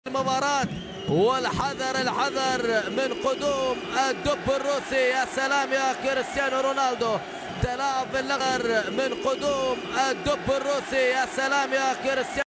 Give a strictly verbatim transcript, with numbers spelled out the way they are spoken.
المباراة، والحذر الحذر من قدوم الدب الروسي. يا سلام يا كريستيانو رونالدو، تلاعب باللغر من قدوم الدب الروسي. يا سلام يا كريستيانو.